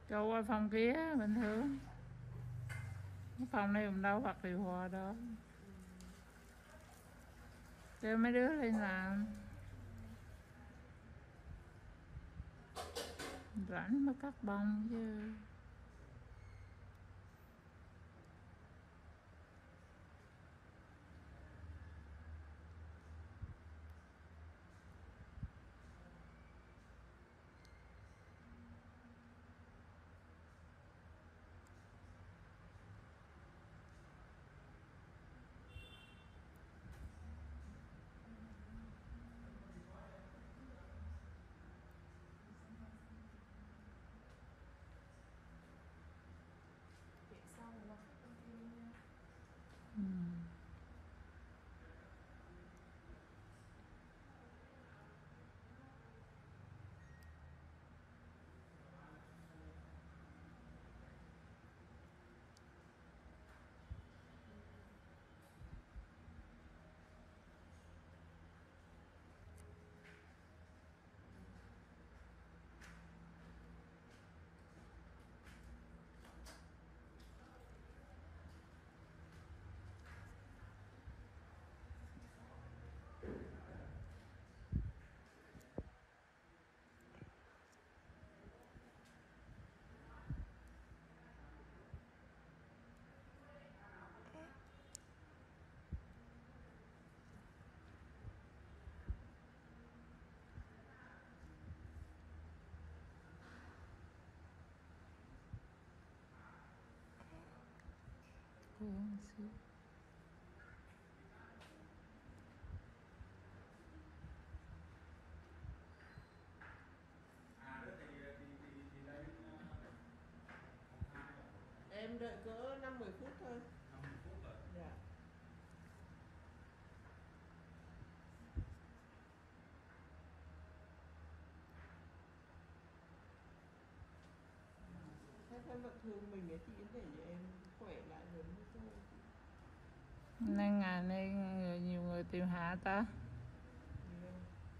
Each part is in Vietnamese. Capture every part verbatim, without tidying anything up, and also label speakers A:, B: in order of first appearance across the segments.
A: Cho qua phòng kia bình thường. Cái phòng này cũng đâu bật điều hòa đó. Kêu mấy đứa lên làm. Rảnh mới cắt bông chứ. Ừ. Cô ăn xíu.
B: Em đợi cỡ năm mười phút thôi.
C: năm mươi phút rồi.
B: Dạ. Thế em vẫn thương mình ấy chị, để cho em khỏe lại rồi mới thôi chị.
A: Nên ngày nay người, nhiều người tìm hạ ta.
B: Yeah.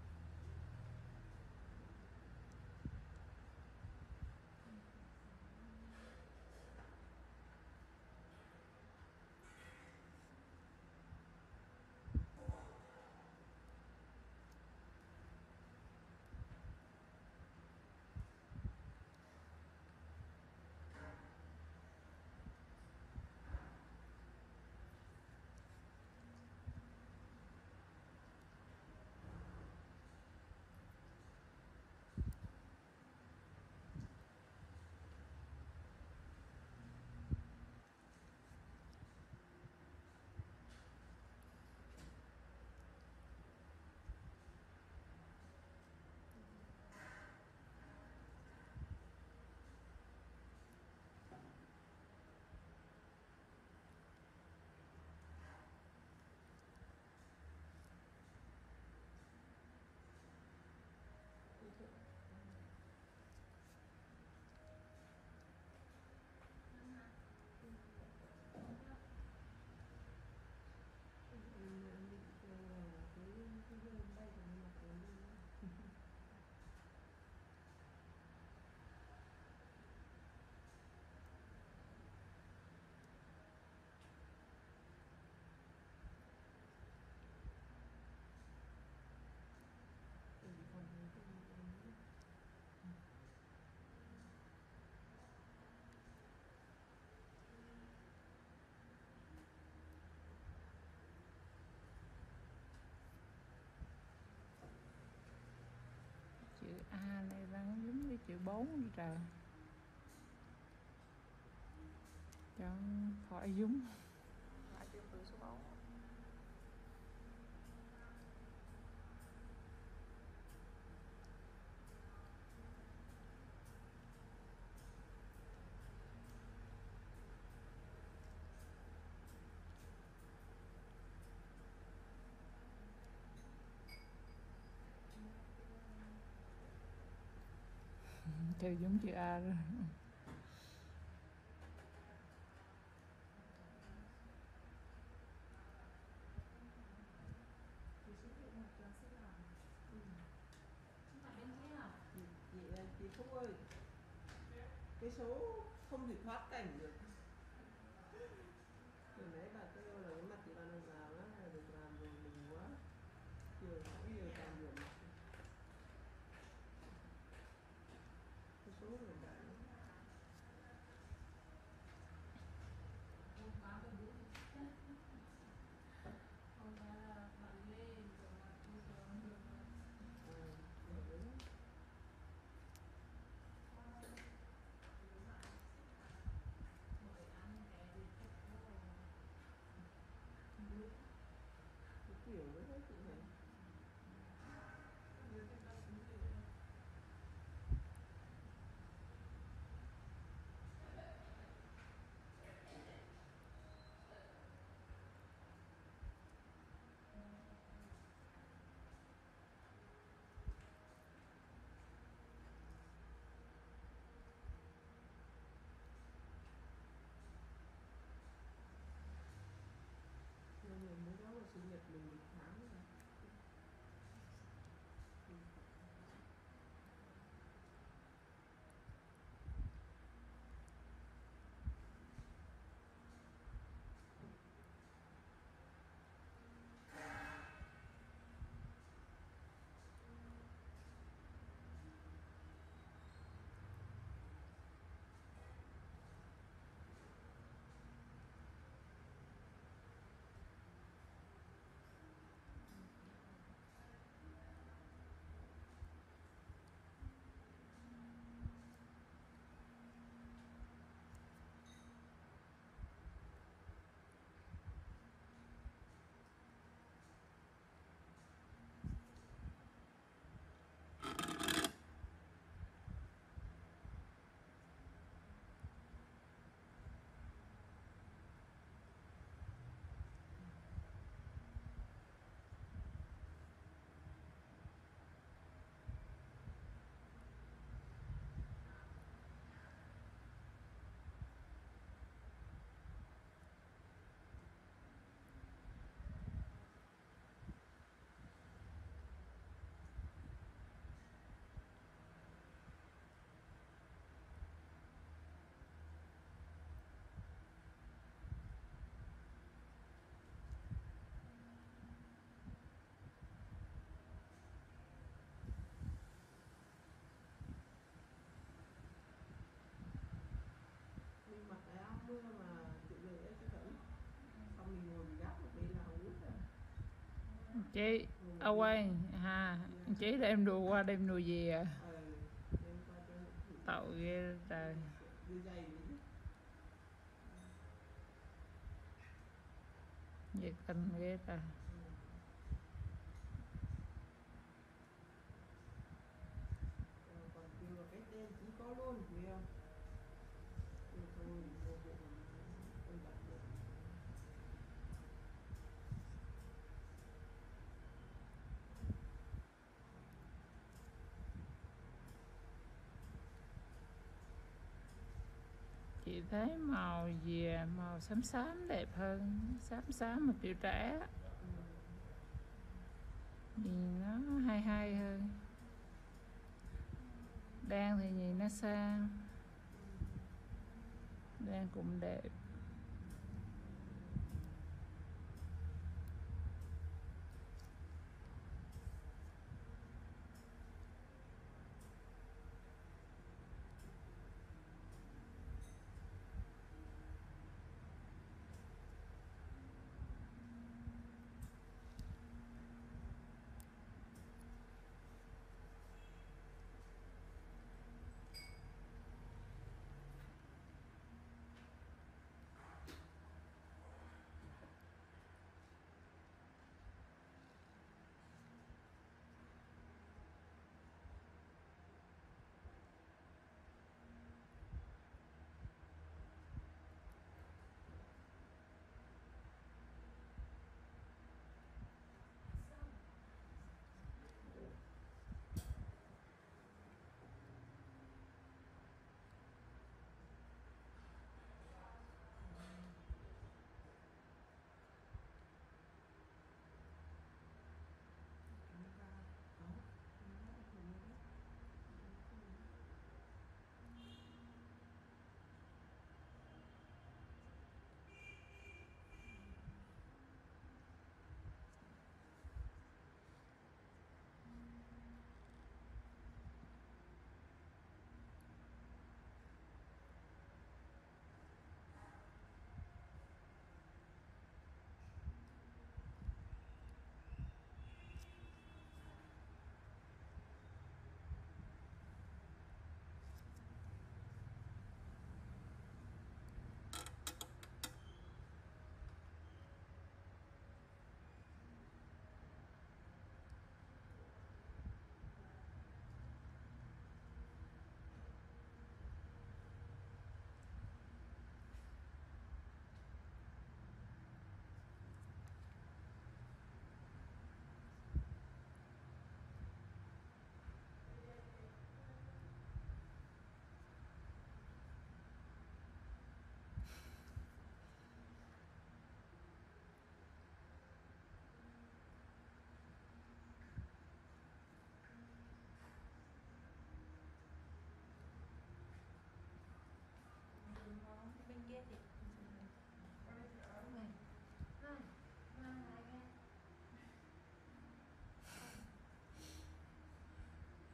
A: Chữ A này đang giống với chữ bốn đi trời. Cho khỏi giống.
D: Lại tiêu từ số bốn.
A: Chữ giống chữ A rồi.
B: Chị, chị, chị Phúc ơi, cái số không thể thoát cảnh được. Từ nãy bà kêu là cái mặt chị bà được làm á, là được làm rồi mình quá. Chiều sáu giờ toàn rửa mặt. Cái số người đại lắm. À, được đấy. Cái kiểu đấy đấy chị này. Nhưng mà mới đó là sinh nhật mình một tháng rồi. Mình mặc cái áo mưa mà tự về ấy chứ vẫn. Xong mình ngồi mình gác một bên là ướt rồi.
A: Chị ở quay ha, chị đem đồ qua đem đồ về à.
B: Ờ, đem qua cho nó thử.
A: Tội ghê trời.
B: Đưa giày đi chứ.
A: Nhiệt tình ghê trời.
B: Ờ, còn kêu là cái đen chỉ có luôn, hiểu không? Kêu thôi, vô bộ tôi đặt được.
A: Chị thấy màu gì màu xám xám đẹp hơn, xám xám mà kiểu trẻ
B: Ừ.
A: nhìn nó hay hay hơn. Đen thì nhìn nó sang, đen cũng đẹp.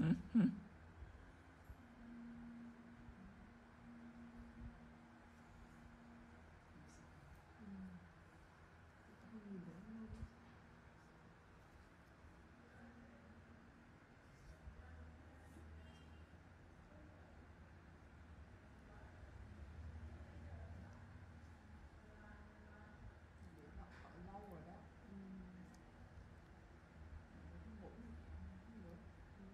B: lâu rồi đó. Ừ. Ngủ nữa. Ừ.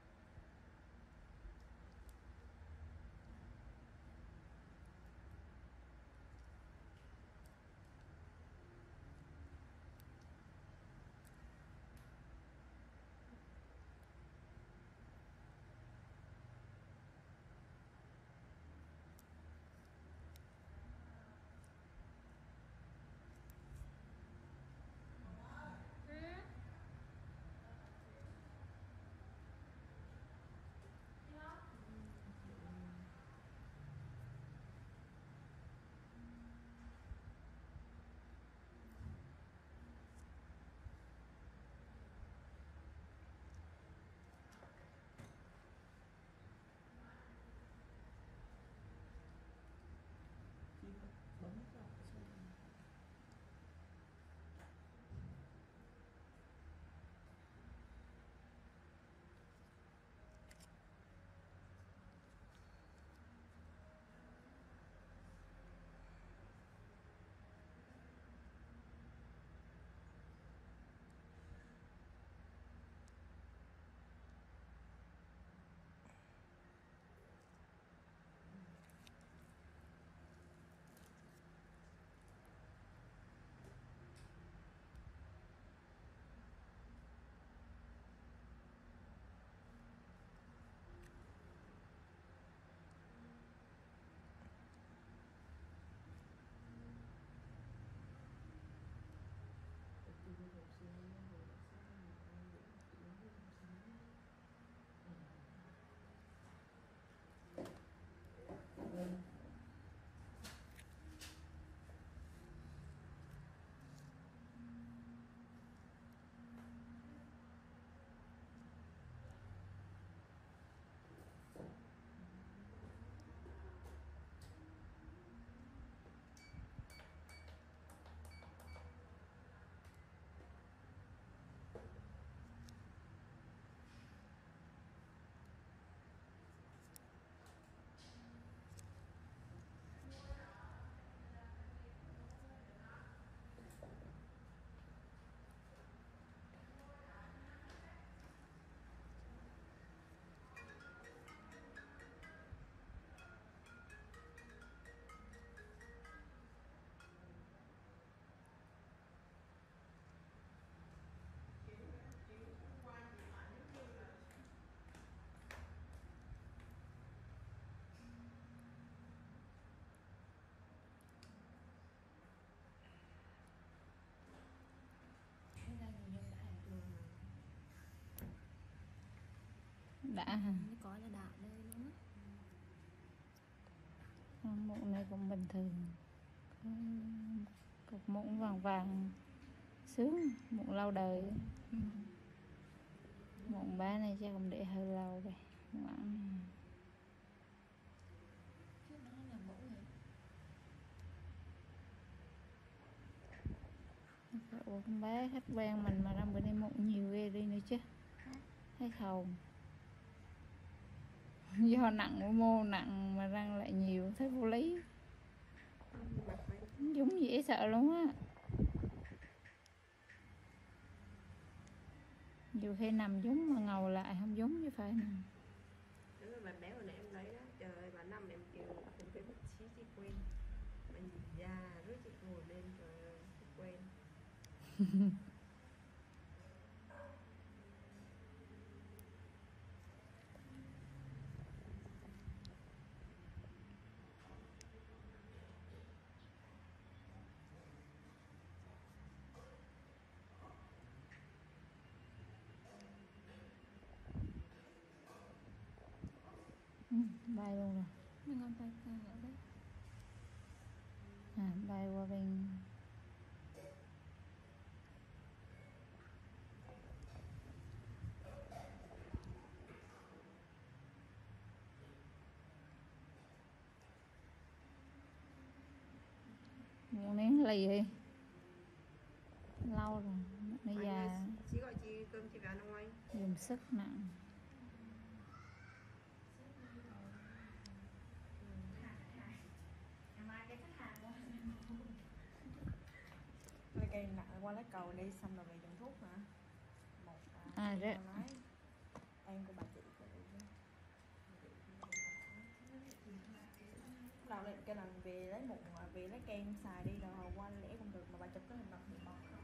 B: Chị bấm vào cái số này. Chị đi học sinh rồi sáng ngày mai chị đi học sinh. Ừ. Thế ra nhiều nhân đã hạt luôn mà.
A: Đã hả?
D: Mới có là đạo đây luôn á.
A: Mụn này cũng bình thường. Cục mụn vàng vàng sướng, mụn lâu đời. Mụn ba này chắc cũng để hơi lâu đây. Ngoãn.
D: Trước đó là mẫu này.
A: Ủa con bé khách quen mình mà năm bữa nay mụn nhiều ghê đi nữa chứ. Thấy không? Do nặng của mô nặng mà răng lại nhiều, thấy vô lý. Giống dễ sợ luôn á. Nhiều khi nằm giống mà ngầu lại không giống chứ phải nè.
B: Đúng rồi, bà béo hồi nãy em lấy đó. Trời ơi, bà nằm em kêu không phải bất trí chị quen. Bà nhìn già rước chị ngồi lên, trời ơi, chị quen.
A: Ừ, bay luôn rồi.
D: Mình còn phải cả ở đây.
A: À, bay qua bên lì đi. Lâu rồi, nó
B: Anh
A: già,
B: ơi, chị gọi chị cơm chị về ăn không anh?
A: dùng sức nặng.
B: Lấy cây nặng qua lấy cầu đi xong rồi về dùng thuốc hả? Một
A: À,
B: à,
A: đấy.
B: nói em của bà chị của chị. Đầu lên cái lần về lấy một về lấy kem xài đi rồi hồi qua lẽ không được mà bà chụp cái hình mặt bị bọt không?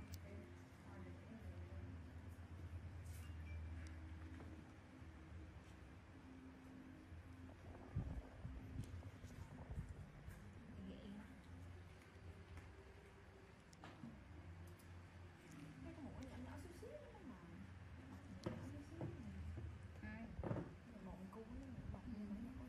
B: Cái cái mũi nhỏ nhỏ xíu xíu đó mà. Nhỏ xíu xíu này. Cái mụn cú nó bọt như mà nhỏ.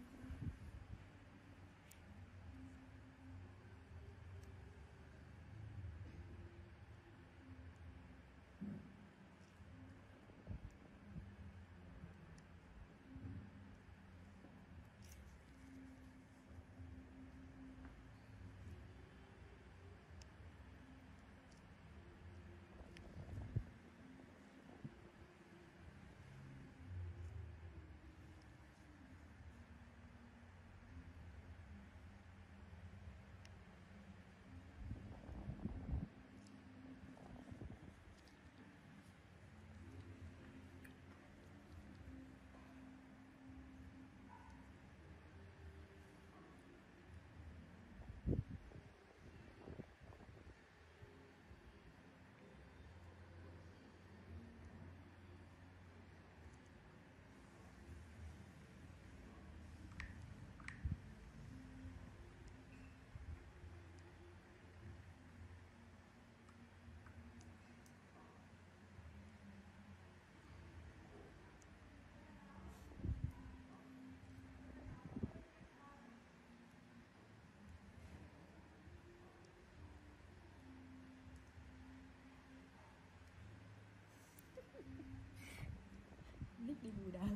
B: Biết đi bùi đào.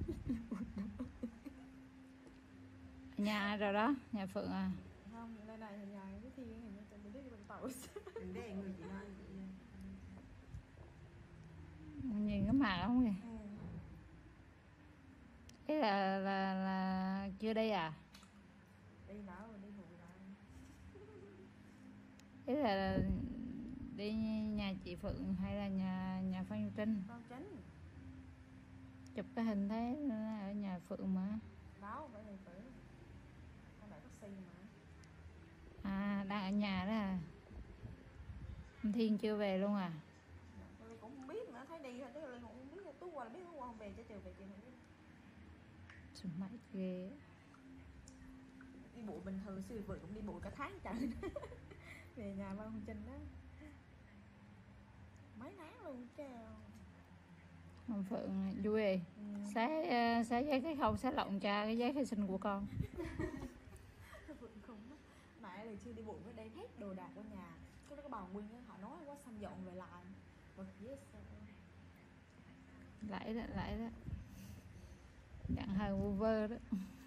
A: Nhà ai rồi đó, nhà Phượng à?
B: Không, lên này thì nhà cái thiên hình như mình biết đi bằng tàu. Đừng để người chị nói chị.
A: Nhìn cái mặt không kìa.
B: Ừ.
A: Cái là là là chưa đây à?
B: Đi nào rồi đi bùi đào.
A: Cái là đi nhà chị Phượng hay là nhà nhà Phan Như Trinh?
B: Con chính.
A: Chụp cái hình thế ở nhà Phượng mà.
B: Đó, phải này phải. Con đợi taxi mà.
A: À, đang ở nhà đó à? Anh Thiên chưa về luôn à?
B: Tôi cũng không biết nữa, thấy đi thôi chứ Linh cũng không biết, Tú qua là biết Tú qua không về cho chiều về chiều không biết.
A: Sao mãi ghê.
B: Đi bụi bình thường xưa vừa cũng đi bụi cả tháng trời. Về nhà Văn Hồng Trinh đó. Mấy tháng luôn chứ.
A: Ông Phượng vui rồi.
B: Ừ.
A: Xé, xé giấy cái khâu xé lộn cha cái giấy khai sinh của con.
B: Phượng không đó. Mẹ là chưa đi bụi với đây hết đồ đạc ở nhà. Cái đó có bà Nguyên á, họ nói quá xong dọn về lại. Rồi yes.
A: Lại đó, lại đó. Dặn hơi vu vơ đó.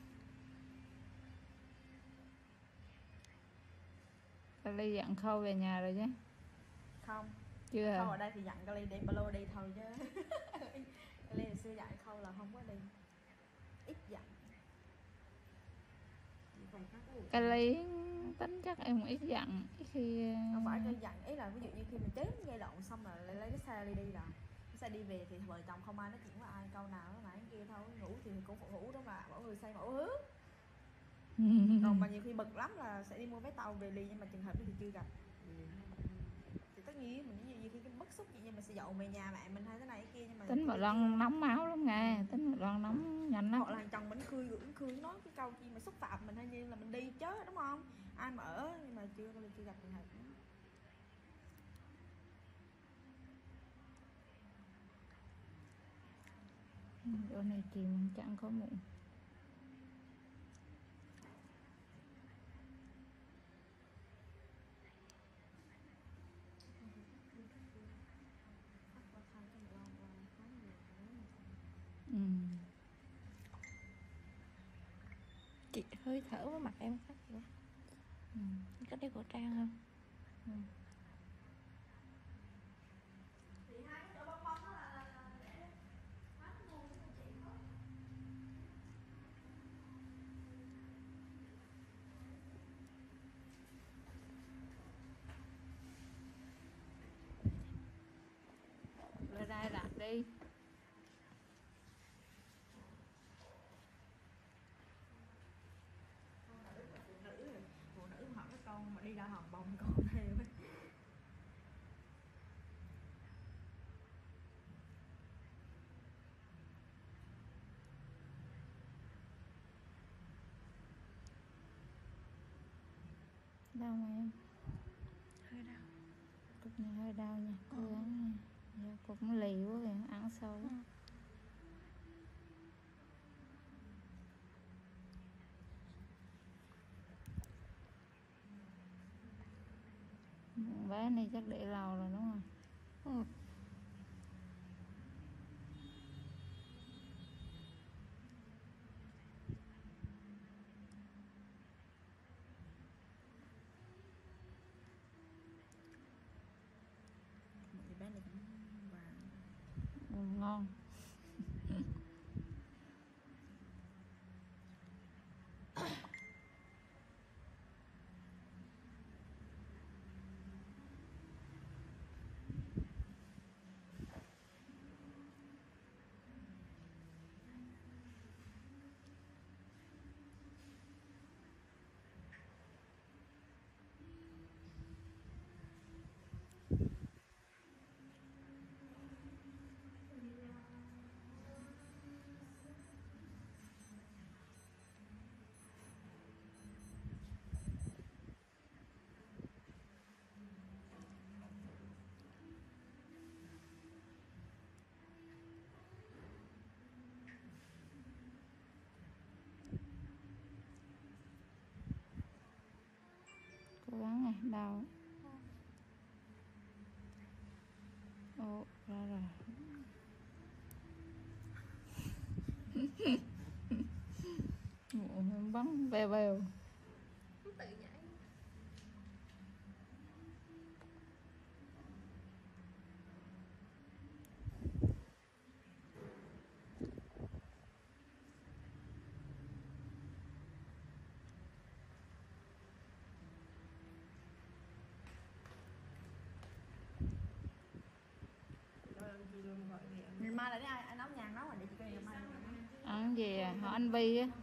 A: Ly dặn khâu về nhà rồi chứ?
B: Không.
A: Chưa à?
B: Khâu ở đây thì dặn Ly đem ba lô đi thôi chứ. Ly hồi xưa dặn Khâu là không có đi. Ít dặn.
A: Cái Ly tính chắc em ít dặn. Ít khi...
B: Không phải cái dặn, ý là ví dụ như khi mình chém giai đoạn xong rồi lấy, lấy cái xe Ly đi rồi. Cái xe đi về thì vợ chồng không ai nói chuyện với ai, câu nào nó nãy kia thôi, ngủ thì cũng phải ngủ đó mà, mỗi người xây mỗi hướng. Còn mà nhiều khi bực lắm là sẽ đi mua vé tàu về liền, nhưng mà trường hợp đó thì chưa gặp. Thì tất nhiên mình nhiều, nhiều khi cái bức xúc gì nhưng mà sẽ dọn về nhà mẹ mình hay thế này cái kia, nhưng mà
A: Tính bà Loan nóng máu lắm nghe, tính bà Loan nóng nhanh lắm.
B: họ là thằng chồng mình khơi gửi khơi nói cái câu chi mà xúc phạm mình hay như là mình đi chớ đúng không? Ai mà ở nhưng mà chưa chưa gặp trường hợp đó.
A: Chỗ này chìm chẳng có mụn. Ừ.
D: Chị hơi thở vào mặt em khác vậy.
A: Ừ.
D: Có đeo khẩu trang không?
A: Ừ.
B: Thì hai cái chỗ bong bóng đó là, là, là để hết nguồn của chị thôi.
A: Lên đây đặt đi.
B: Phụ nữ rồi, phụ nữ mà họ cái con mà đi ra hòn bông con theo ấy.
A: Đau mà em?
B: Hơi đau.
A: Cục này hơi đau nha, cố gắng nha. Dạ, cũng lì quá kìa, ăn sâu quá. Bé này chắc để lâu rồi đúng không? Ừ.
B: Thì bé này cũng vàng.
A: Ừ, ngon. Cố gắng này, đau. Ồ, ra rồi. Ngủ bắn vèo vèo.
B: Tự nhảy. Ngày mai là để ai, ai nấu nhà nấu rồi để chị coi ngày mai.
A: Ăn gì à? Họ ăn bi á.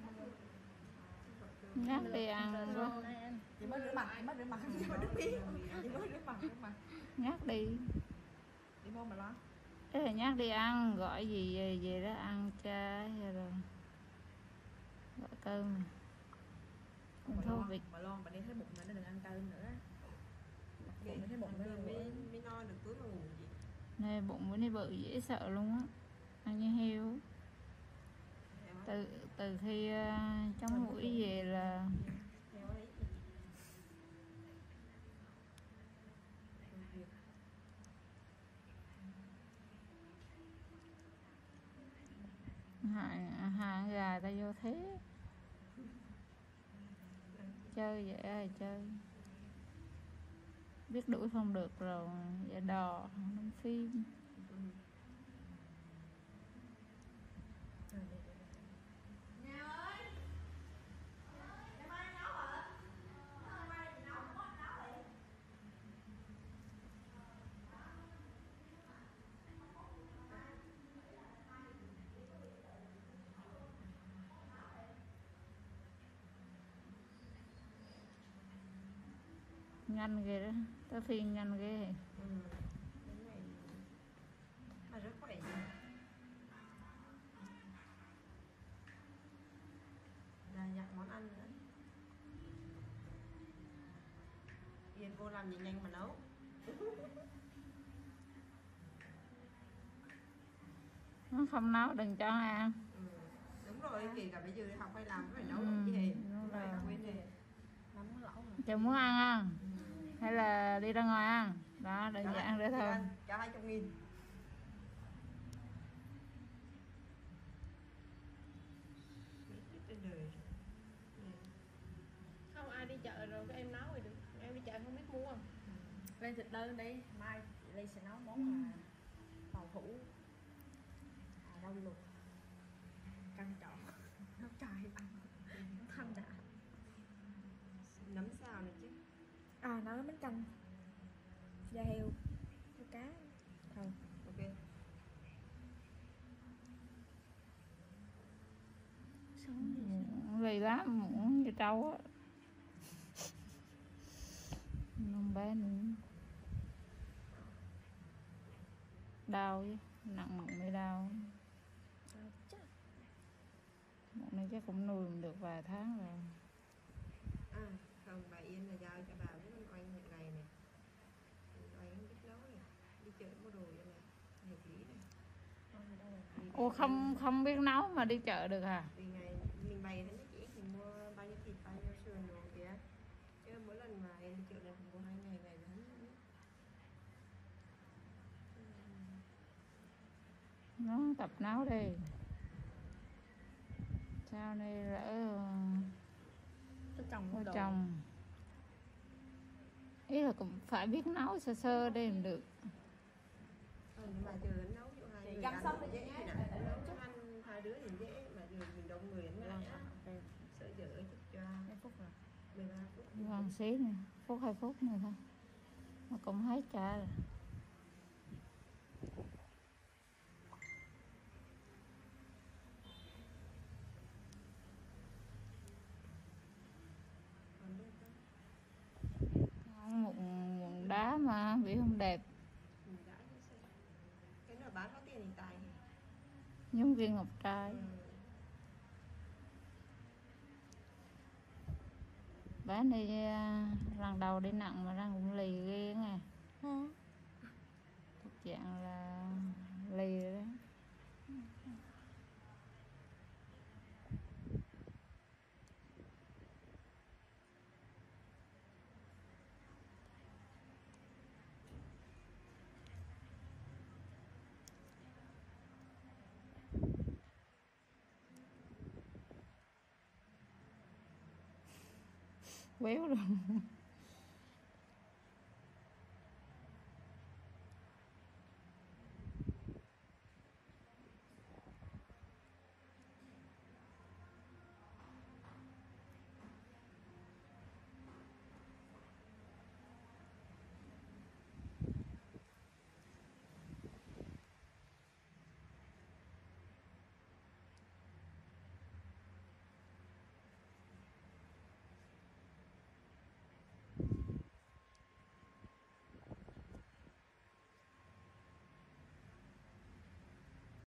A: Nhắc đi ăn quá.
B: Chị mới rửa mặt, chị mới rửa mặt, chị mới rửa miếng. Chị mới rửa mặt, rửa mặt.
A: Nhắc đi.
B: Đi mua mà lo.
A: Thế là nhắc đi ăn, gọi gì về, về đó ăn cha rồi. Gọi cơm nè.
B: Mà
A: Thô
B: lo,
A: vịt.
B: mà lo, mà đi thấy bụng mà nó đừng ăn cơm nữa. Bụng nó thấy bụng nó mới, mới no được cuối mà ngủ gì.
A: Nè bụng bữa nay bự dễ sợ luôn á. Ăn như heo. Từ từ khi uh, trong mũi về là hại hại gà ta vô thế. Chơi vậy ai chơi. Biết đuổi không được rồi, vậy đò đóng phim. Nhanh ghê đó, tới phiên nhanh ghê.
B: Ừ. Cái này mà rất khỏe. Là dặn món ăn nữa. Yên cô làm gì nhanh mà nấu.
A: Nó không nấu đừng cho ăn.
B: Ừ. Đúng rồi, kể cả bây giờ học hay làm phải nấu
A: Ừ,
B: gì hề.
A: đúng
B: Vậy
A: rồi.
B: quên đi. Nắm lẩu rồi.
A: Chồng muốn ăn không?
B: Ừ.
A: Hay là đi ra ngoài ăn? Đó, đơn
B: Cho
A: giản
B: hai-
A: thế thôi.
B: cho hai trăm nghìn. Trên đời.
C: Không ai đi chợ rồi các em nấu rồi được, em đi chợ không biết mua.
B: Lên thực đơn đi, mai chị Ly sẽ nấu món là tàu hũ à, rau luộc canh trộn nấu cay ăn nó thanh đã.
C: Nấm xào này chứ.
B: À nấu bánh canh da heo heo cá thôi.
C: Ok.
D: Sống thì
A: Lì lắm, muốn như trâu á. Không bé nữa. Đau chứ, nặng mụn này đau.
B: Rồi, chắc
A: Mụn này chắc cũng nuôi được vài tháng rồi.
C: À, không, bà Yên là giao cho bà với con oanh một ngày này. Con oanh biết nấu này. Đi chợ mua đồ cho này. Hợp lý này.
B: con ở đâu rồi?
C: Đi
A: Ô
C: chợ
A: không không biết nấu mà đi chợ được hả?
C: Vì ngày mình bày thấy chị mình mua bao nhiêu thịt, bao nhiêu sườn đồ kìa. Chứ mỗi lần mà em đi chợ này mình mua hai ngày ngày thì không biết.
A: Nó tập nấu đi. Sau này lỡ
B: Tôi trồng
A: có
B: đồ.
A: chồng. Ý là cũng phải biết nấu sơ sơ để làm được.
C: Ừ, nhưng mà giờ nấu cho hai
B: Chị
C: người
B: găm
C: ăn
B: xong
C: thì
B: đi
C: dễ
B: nhé.
C: thì nè. Nấu cho ăn hai đứa thì dễ, mà giờ mình đông người nó
B: Vâng,
C: ngại á.
B: ok.
C: Sợ dở chút cho
B: Hai phút rồi.
C: mười ba phút.
A: Vâng xí nè, phút hai phút nữa thôi. Mà cũng hết trà rồi.
C: Còn đây có
A: Không, mụn, mụn đá mà bị không đẹp.
C: mình đã như thế. Cái nào bán có tiền thì tài.
A: Giống viên ngọc trai.
C: Ừ.
A: Bán đi à, lần đầu đi nặng mà răng cũng lì ghê nghe. Thực trạng là lì rồi đó. Béo luôn.